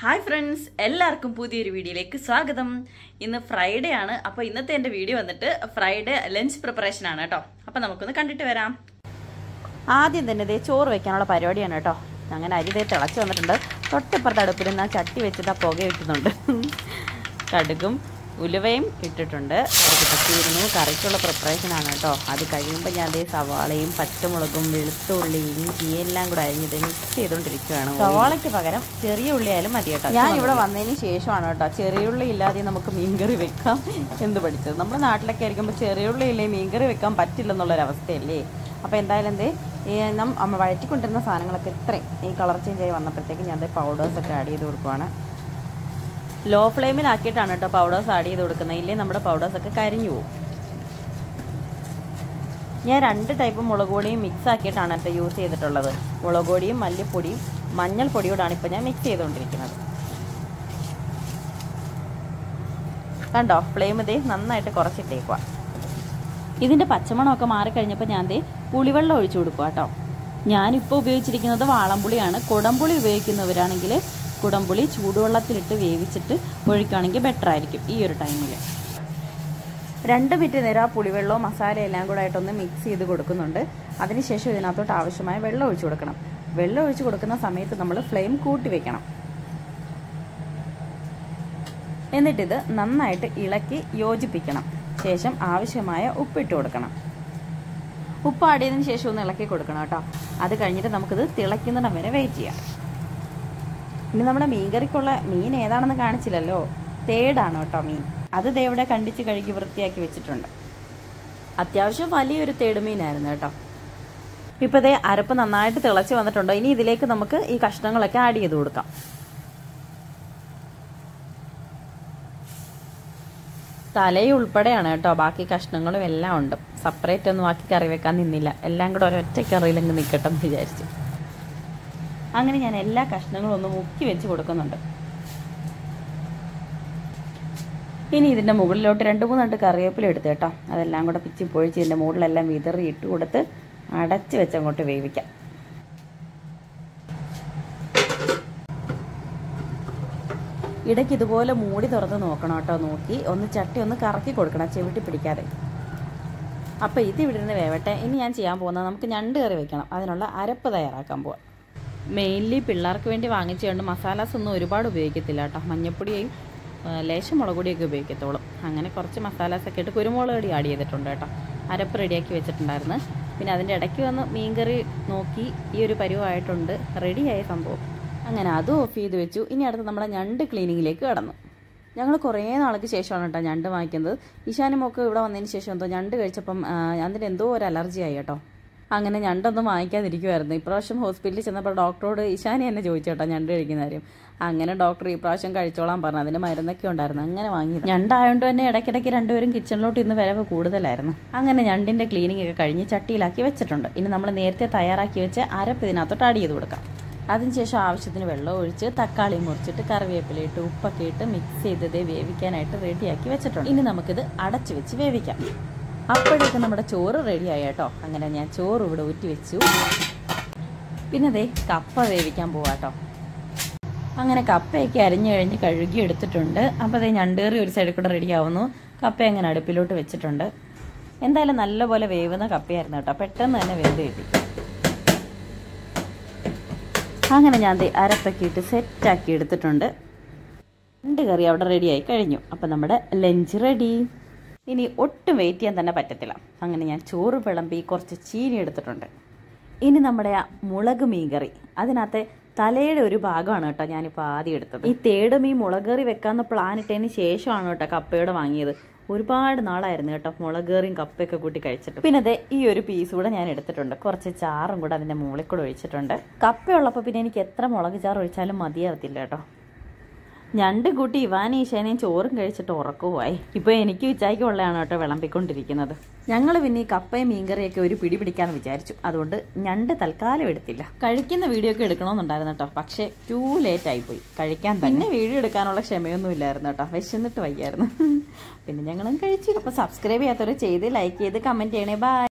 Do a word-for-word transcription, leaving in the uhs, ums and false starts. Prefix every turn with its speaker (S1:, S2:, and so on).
S1: Hi friends, എല്ലാവർക്കും പുതിയൊരു വീഡിയോയിലേക്ക് സ്വാഗതം. ഇന്ന് ഫ്രൈഡേ ആണ്. അപ്പോൾ ഇന്നത്തെ എൻ്റെ വീഡിയോ വന്നിട്ട് ഫ്രൈഡേ ലഞ്ച് പ്രിപ്പറേഷൻ ആണ് കേട്ടോ. അപ്പോൾ നമുക്കൊന്ന് കണ്ടിട്ട് വരാം. ആദ്യം തന്നെ ഇതേ ചോറ് വെക്കാനുള്ള പരിപാടിയാണ് കേട്ടോ. അങ്ങനെ അരി ഇതേ തിളച്ച് വന്നിട്ടുണ്ട്. തൊട്ടിപ്പുറത്ത് അടുപ്പിൽ നിന്ന് ആ ചട്ടി വെച്ചിട്ട് ആ പുക ഇട്ടുന്നുണ്ട്. കടുകും ഉലുവയും ഇട്ടിട്ടുണ്ട്. കടുക് തീരുന്നു. കറിക്കുള്ള പ്രിപ്പറേഷനാണ് കേട്ടോ. അത് കഴിയുമ്പോൾ ഞാൻ അതേ സവാളയും പച്ചമുളകും വെളുത്തുള്ളി ഇഞ്ചി എല്ലാം കൂടെ അരിഞ്ഞിട്ട് മിക്സ് ചെയ്തുകൊണ്ടിരിക്കുകയാണ്. സവാളയ്ക്ക് പകരം ചെറിയ ഉള്ളി ആയാലും മതി കേട്ടോ. ഞാൻ ഇവിടെ വന്നതിന് ശേഷമാണ് കേട്ടോ ചെറിയ ഉള്ളി ഇല്ലാതെ നമുക്ക് മീൻകറി വെക്കാം എന്ന് പഠിച്ചത്. നമ്മുടെ നാട്ടിലൊക്കെ ആയിരിക്കുമ്പോൾ ചെറിയ ഉള്ളി ഇല്ലേ മീൻകറി വെക്കാൻ പറ്റില്ലെന്നുള്ളൊരവസ്ഥയല്ലേ. അപ്പോൾ എന്തായാലും എന്തേ നമ്മൾ വഴറ്റിക്കൊണ്ടിരുന്ന സാധനങ്ങളൊക്കെ ഇത്രയും ഈ കളർ ചേഞ്ച് ആയി വന്നപ്പോഴത്തേക്ക് ഞാൻ പൗഡേഴ്സൊക്കെ ആഡ് ചെയ്ത് കൊടുക്കുവാണ്. ലോ ഫ്ലെയിമിലാക്കിയിട്ടാണ് കേട്ടോ പൗഡേഴ്സ് ആഡ് ചെയ്ത് കൊടുക്കുന്നത്. ഇല്ലേ നമ്മുടെ പൗഡേഴ്സൊക്കെ കരിഞ്ഞു പോകും. ഞാൻ രണ്ട് ടൈപ്പ് മുളക് പൊടിയും മിക്സ് ആക്കിയിട്ടാണ് കേട്ടോ യൂസ് ചെയ്തിട്ടുള്ളത്. മുളക് പൊടിയും മല്ലിപ്പൊടിയും മഞ്ഞൾപ്പൊടിയോടാണ് ഇപ്പോൾ ഞാൻ മിക്സ് ചെയ്തുകൊണ്ടിരിക്കുന്നത്. കണ്ടോ, ഫ്ലെയിം ഇതേ നന്നായിട്ട് കുറച്ചിട്ടേക്കുക. ഇതിൻ്റെ പച്ചമണമൊക്കെ മാറിക്കഴിഞ്ഞപ്പോൾ ഞാൻ ദേ പുളിവെള്ളം ഒഴിച്ചു കൊടുക്കുക കേട്ടോ. ഞാനിപ്പോൾ ഉപയോഗിച്ചിരിക്കുന്നത് വാളംപുളിയാണ്. കുടംപുളി ഉപയോഗിക്കുന്നവരാണെങ്കിൽ കുടംപുളി ചൂടുവെള്ളത്തിലിട്ട് വേവിച്ചിട്ട് ഒഴിക്കുകയാണെങ്കിൽ ബെറ്റർ ആയിരിക്കും ഈ ഒരു ടൈമിൽ. രണ്ട് മിനിറ്റ് നേരം ആ പുളിവെള്ളവും മസാലയും എല്ലാം കൂടെ ആയിട്ടൊന്ന് മിക്സ് ചെയ്ത് കൊടുക്കുന്നുണ്ട്. അതിനുശേഷം ഇതിനകത്തോട്ട് ആവശ്യമായ വെള്ളം ഒഴിച്ചു കൊടുക്കണം. വെള്ളം ഒഴിച്ചു കൊടുക്കുന്ന സമയത്ത് നമ്മൾ ഫ്ലെയിം കൂട്ടി വെക്കണം. എന്നിട്ടിത് നന്നായിട്ട് ഇളക്കി യോജിപ്പിക്കണം. ശേഷം ആവശ്യമായ ഉപ്പിട്ട് കൊടുക്കണം. ഉപ്പ് ആഡ് ചെയ്തതിന് ശേഷം ഒന്ന് ഇളക്കി കൊടുക്കണം കേട്ടോ. അത് കഴിഞ്ഞിട്ട് നമുക്കിത് തിളയ്ക്കുന്നിടം വരെ വെയിറ്റ് ചെയ്യാം. ഇനി നമ്മുടെ മീൻകറിക്കുള്ള മീൻ ഏതാണെന്ന് കാണിച്ചില്ലല്ലോ. തേടാണ് കേട്ടോ മീൻ. അത് ദേ ഇവിടെ കണ്ടിച്ച് കഴുകി വൃത്തിയാക്കി വെച്ചിട്ടുണ്ട്. അത്യാവശ്യം വലിയൊരു തേട് മീനായിരുന്നു കേട്ടോ. ഇപ്പോൾ ദേ അരപ്പ് നന്നായിട്ട് തിളച്ച് വന്നിട്ടുണ്ട്. ഇനി ഇതിലേക്ക് നമുക്ക് ഈ കഷ്ണങ്ങളൊക്കെ ആഡ് ചെയ്ത് കൊടുക്കാം. തലയും ഉൾപ്പെടെയാണ് കേട്ടോ. ബാക്കി കഷ്ണങ്ങളും എല്ലാം ഉണ്ട്. സെപ്പറേറ്റ് ഒന്നും ആക്കി കറി വെക്കാൻ നിന്നില്ല. എല്ലാം കൂടെ ഒരൊറ്റ കറിയിലങ്ങ് നിൽക്കട്ടെ എന്ന് വിചാരിച്ചു. അങ്ങനെ ഞാൻ എല്ലാ കഷ്ണങ്ങളും ഒന്ന് മുക്കി വെച്ച് കൊടുക്കുന്നുണ്ട്. ഇനി ഇതിൻ്റെ മുകളിലോട്ട് രണ്ട് മൂന്നെണ്ട് കറിവേപ്പില എടുത്ത് കേട്ടോ. അതെല്ലാം കൂടെ പിച്ചി പൊഴിച്ച് ഇതിൻ്റെ മുകളിലെല്ലാം വിതറി ഇട്ട് കൊടുത്ത് അടച്ച് വെച്ച് അങ്ങോട്ട് വേവിക്കാം. ഇടയ്ക്ക് ഇതുപോലെ മൂടി തുറന്ന് നോക്കണം കേട്ടോ. നോക്കി ഒന്ന് ചട്ടി ഒന്ന് കറക്കി കൊടുക്കണം, ചെവിട്ടി പിടിക്കാതെ. അപ്പോൾ ഇത് ഇവിടെ നിന്ന് വേവട്ടെ. ഇനി ഞാൻ ചെയ്യാൻ പോകുന്നത് നമുക്ക് ഞണ്ട് കറി വെക്കണം. അതിനുള്ള അരപ്പ് തയ്യാറാക്കാൻ പോവാം. മെയിൻലി പിള്ളേർക്ക് വേണ്ടി വാങ്ങിച്ചുകൊണ്ട് മസാലാസ് ഒന്നും ഒരുപാട് ഉപയോഗിക്കത്തില്ല കേട്ടോ. മഞ്ഞപ്പൊടിയും ലേശം മുളക് പൊടിയൊക്കെ ഉപയോഗിക്കത്തുള്ളൂ. അങ്ങനെ കുറച്ച് മസാലാസൊക്കെ ഇട്ട് കുരുമുളക് പൊടി ആഡ് ചെയ്തിട്ടുണ്ട് കേട്ടോ. അരപ്പ് റെഡിയാക്കി വെച്ചിട്ടുണ്ടായിരുന്നു. പിന്നെ അതിൻ്റെ ഇടയ്ക്ക് വന്ന് മീൻകറി നോക്കി ഈ ഒരു പരുവമായിട്ടുണ്ട്, റെഡിയായ സംഭവം. അങ്ങനെ അതും ഓഫ് ചെയ്ത് വെച്ചു. ഇനി അടുത്ത് നമ്മുടെ ഞണ്ട് ക്ലീനിങ്ങിലേക്ക് കടന്നു. ഞങ്ങൾ കുറേ നാൾക്ക് ശേഷമാണ് കേട്ടോ ഞണ്ട് വാങ്ങിക്കുന്നത്. ഈശാനുമൊക്കെ ഇവിടെ വന്നതിന് ശേഷം എന്തോ ഞണ്ട് കഴിച്ചപ്പം അതിന് എന്തോ ഒരു അലർജി ആയി കേട്ടോ. അങ്ങനെ ഞണ്ടൊന്നും വാങ്ങിക്കാതിരിക്കുമായിരുന്നു. ഇപ്രാവശ്യം ഹോസ്പിറ്റലിൽ ചെന്നപ്പോൾ ഡോക്ടറോട് ഈശാനി എന്നെ ചോദിച്ചു കേട്ടോ ഞണ്ട് കഴിക്കുന്ന കാര്യം. അങ്ങനെ ഡോക്ടർ ഈ പ്രാവശ്യം കഴിച്ചോളാൻ പറഞ്ഞു. അതിന് മരുന്നൊക്കെ ഉണ്ടായിരുന്നു. അങ്ങനെ വാങ്ങി. ഞണ്ടായതുകൊണ്ട് തന്നെ ഇടയ്ക്കിടയ്ക്ക് രണ്ടുപേരും കിച്ചണിലോട്ട് ഇന്ന് വരവ് കൂടുതലായിരുന്നു. അങ്ങനെ ഞണ്ടിൻ്റെ ക്ലീനിങ് ഒക്കെ കഴിഞ്ഞ് ചട്ടിയിലാക്കി വെച്ചിട്ടുണ്ട്. ഇനി നമ്മൾ നേരത്തെ തയ്യാറാക്കി വെച്ച് അരപ്പ് ഇതിനകത്തോട്ട് ആഡ് ചെയ്ത് കൊടുക്കാം. അതിനുശേഷം ആവശ്യത്തിന് വെള്ളം ഒഴിച്ച് തക്കാളി മുറിച്ചിട്ട് കറിവേപ്പില ഇട്ട് ഉപ്പൊക്കെ ഇട്ട് മിക്സ് ചെയ്തത് വേവിക്കാനായിട്ട് റെഡിയാക്കി വെച്ചിട്ടുണ്ട്. ഇനി നമുക്കിത് അടച്ചു വെച്ച് വേവിക്കാം. അപ്പോഴേക്കും നമ്മുടെ ചോറ് റെഡിയായി കേട്ടോ. അങ്ങനെ ഞാൻ ചോറ് ഇവിടെ ഊറ്റി വെച്ചു. പിന്നെ ദേ കപ്പ വേവിക്കാൻ പോവാട്ടോ. അങ്ങനെ കപ്പയൊക്കെ അരിഞ്ഞു കഴിഞ്ഞ് കഴുകി എടുത്തിട്ടുണ്ട്. അപ്പോൾ അതേ ഞണ്ടേറി ഒരു സൈഡിൽ കൂടെ റെഡിയാവുന്നു. കപ്പ അങ്ങനെ അടുപ്പിലോട്ട് വെച്ചിട്ടുണ്ട്. എന്തായാലും നല്ലപോലെ വേവുന്ന കപ്പയായിരുന്നു കേട്ടോ. പെട്ടെന്ന് തന്നെ വെന്ത് കിട്ടി. അങ്ങനെ ഞാൻ ദേ അരപ്പൊക്കെ ഇട്ട് സെറ്റാക്കി എടുത്തിട്ടുണ്ട്. രണ്ട് കറി അവിടെ റെഡിയായി കഴിഞ്ഞു. അപ്പം നമ്മുടെ ലഞ്ച് റെഡി. ഇനി ഒട്ടും വെയിറ്റ് ചെയ്യാൻ തന്നെ പറ്റത്തില്ല. അങ്ങനെ ഞാൻ ചോറ് വിളമ്പി കുറച്ച് ചീനി എടുത്തിട്ടുണ്ട്. ഇനി നമ്മുടെ ആ മുളക് മീൻകറി, അതിനകത്തെ തലയുടെ ഒരു ഭാഗമാണ് കേട്ടോ ഞാനിപ്പോൾ ആദ്യം എടുത്തത്. ഈ തേടും ഈ മുളക് കറി വെക്കാമെന്ന് പ്ലാൻ ഇട്ടതിന് ശേഷമാണ് കേട്ടോ കപ്പയോടെ വാങ്ങിയത്. ഒരുപാട് നാളായിരുന്നു കേട്ടോ മുളക് കറിയും കപ്പയൊക്കെ കൂട്ടി കഴിച്ചിട്ട്. പിന്നെ അതെ ഈ ഒരു പീസ് കൂടെ ഞാൻ എടുത്തിട്ടുണ്ട്. കുറച്ച് ചാറും കൂടെ അതിൻ്റെ മുകളിൽ കൂടെ ഒഴിച്ചിട്ടുണ്ട്. കപ്പയുള്ളപ്പോൾ പിന്നെ എനിക്ക് എത്ര മുളക് ചാറ് ഒഴിച്ചാലും മതിയാവത്തില്ല കേട്ടോ. ഞണ്ട് കൂട്ടി ഇവാനും ഈശാനയും ചോറും കഴിച്ചിട്ട് ഉറക്കുമായി. ഇപ്പോൾ എനിക്ക് ഉച്ചയ്ക്ക് ഉള്ളതാണ് കേട്ടോ വിളമ്പിക്കൊണ്ടിരിക്കുന്നത്. ഞങ്ങൾ പിന്നെ ഈ കപ്പയും മീൻകറിയൊക്കെ ഒരു പിടി പിടിക്കാമെന്ന് വിചാരിച്ചു. അതുകൊണ്ട് ഞണ്ട് തൽക്കാലം എടുത്തില്ല. കഴിക്കുന്ന വീഡിയോ ഒക്കെ എടുക്കണമെന്നുണ്ടായിരുന്നു കേട്ടോ. പക്ഷേ ടൂ ലേറ്റ് ആയിപ്പോയി കഴിക്കാൻ. പിന്നെ വീഡിയോ എടുക്കാനുള്ള ക്ഷമയൊന്നും ഇല്ലായിരുന്നു കേട്ടോ. വിശന്നിട്ട് വയ്യായിരുന്നു. പിന്നെ ഞങ്ങളും കഴിച്ചു. അപ്പോൾ സബ്സ്ക്രൈബ് ചെയ്യാത്തവർ ചെയ്ത് ലൈക്ക് ചെയ്ത് കമൻറ്റ് ചെയ്യണേ. ബൈ.